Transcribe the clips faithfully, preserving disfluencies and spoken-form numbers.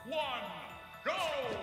one, go!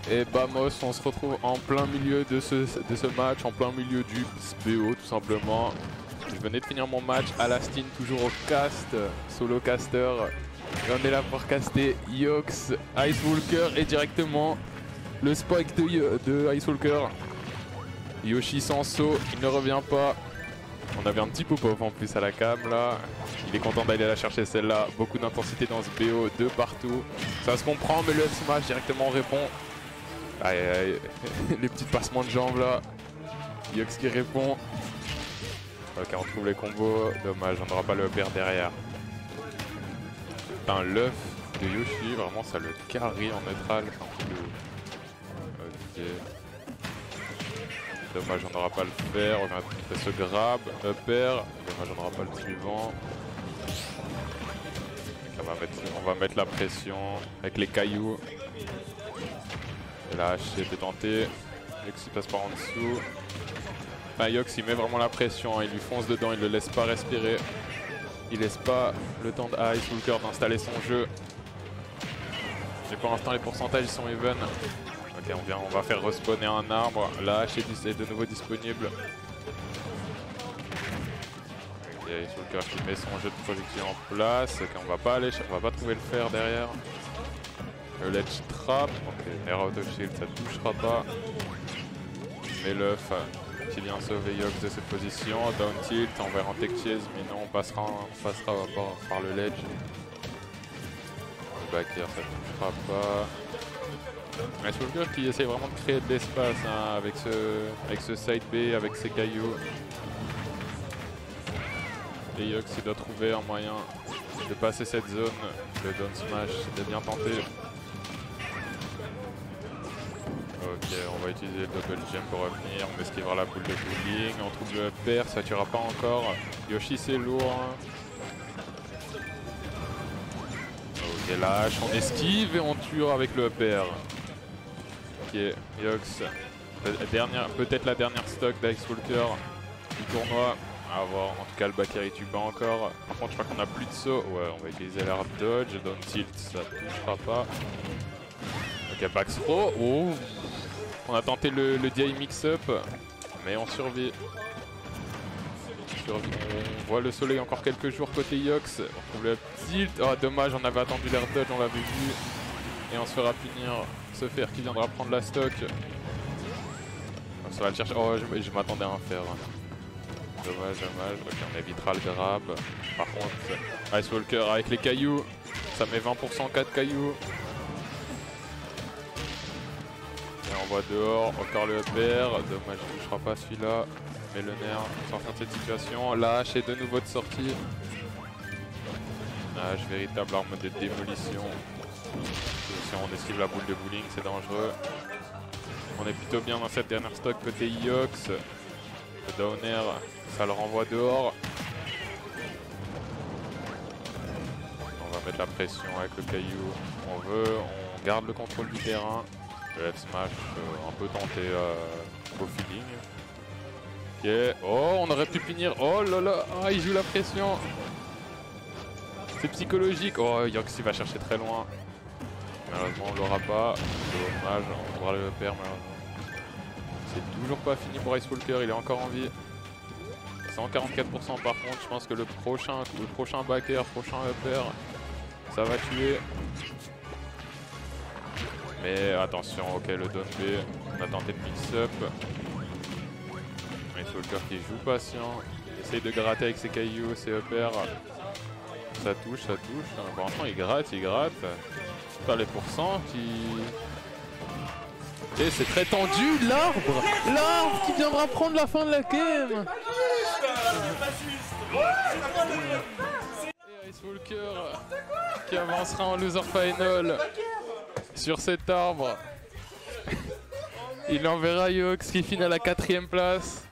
et Bamos, on se retrouve en plein milieu de ce, de ce match, en plein milieu du B O tout simplement. Je venais de finir mon match, Alastin toujours au cast, solo caster. Et on est là pour caster Yox, Ice Walker et directement le spike de, de Ice Walker. Yoshi sans saut, il ne revient pas. On avait un petit pop-off en plus à la cam là. Il est content d'aller la chercher celle-là. Beaucoup d'intensité dans ce B O de partout. Ça se comprend, mais le F smash directement répond. Aïe aïe, les petits passements de jambes là. Yox qui répond. Ok, on trouve les combos. Dommage, on n'aura pas le E P R derrière. Putain, l'œuf de Yoshi, vraiment ça le carry en neutral. Ok. Dommage, on n'aura pas le faire. On va faire ce grab, E P R. Dommage, on n'aura pas le suivant. On va, mettre, on va mettre la pression avec les cailloux. Et là, H C était tenté. Yox il passe par en dessous. Enfin, Yox il met vraiment la pression. Hein. Il lui fonce dedans, il le laisse pas respirer. Il laisse pas le temps à Ice Walker d'installer son jeu. Et pour l'instant, les pourcentages ils sont even. Ok, on, vient, on va faire respawner un arbre. La hache est de nouveau disponible. Ok, Ice Walker qui met son jeu de projection en place. Ok, on va pas aller, on va pas trouver le fer derrière. Le ledge trap. Ok, air out of shield, ça touchera pas. Mais l'œuf qui vient sauver Yox de cette position. Down tilt, envers en tech chase, mais non, on passera, on passera par, par le ledge. Le back air, ça touchera pas. Ice Walker qui essaye vraiment de créer de l'espace hein, avec, ce, avec ce side B, avec ses cailloux. Et Yox il doit trouver un moyen de passer cette zone. Le down smash, c'était bien tenté. Ok, on va utiliser le double jump pour revenir, on esquive la boule de bowling, on trouve le pair, ça tuera pas encore. Yoshi c'est lourd. Ok, la hache, on esquive et on tue avec le pair. Ok, Yox, peut-être la dernière stock d'Ice Walker du tournoi. À voir, en tout cas le back air il tue pas encore. Par contre je crois qu'on a plus de saut. Ouais, on va utiliser l'air dodge, down tilt, ça touchera pas. Ok, back throw, oh. On a tenté le, le D I mix-up, mais on survit. on survit. On voit le soleil encore quelques jours côté Yox. On trouve le tilt. Oh dommage, on avait attendu l'air dodge, on l'avait vu. Et on se fera punir. Ce fer qui viendra prendre la stock. Ça va le chercher. Oh, je, je m'attendais à un fer. Dommage, dommage. Ok, on évitera le grab. Par contre, Ice Walker avec les cailloux. Ça met vingt pour cent quatre cailloux. Et on voit dehors, encore le E P R. Dommage, je ne touchera pas celui-là. Mais le nerf sortir de cette situation. La hache est de nouveau de sortie. La hache, véritable arme de démolition. Si on esquive la boule de bowling, c'est dangereux. On est plutôt bien dans cette dernière stock côté Yox. Le down air, ça le renvoie dehors. On va mettre la pression avec le caillou. On veut, on garde le contrôle du terrain. Le F smash euh, un peu tenté euh, au feeling. Ok, oh on aurait pu finir. Oh là là, ah, il joue la pression. C'est psychologique. Oh Yox il va chercher très loin. Malheureusement on l'aura pas. Dommage, on aura le père malheureusement. C'est toujours pas fini pour Ice Walker, il est encore en vie. cent quarante-quatre pour cent par contre, je pense que le prochain, le prochain backer, prochain upper, ça va tuer. Mais attention, ok le down B, on a tenté de mix-up. Ice Walker qui joue patient, il essaye de gratter avec ses cailloux, ses upper. Ça touche, ça touche. Bon, franchement il gratte, il gratte. Par les pourcents qui... Et c'est très tendu, l'arbre L'arbre qui viendra prendre la fin de la game. Et Ice Walker qui avancera en loser final sur cet arbre. Il enverra Yox qui finit à la quatrième place.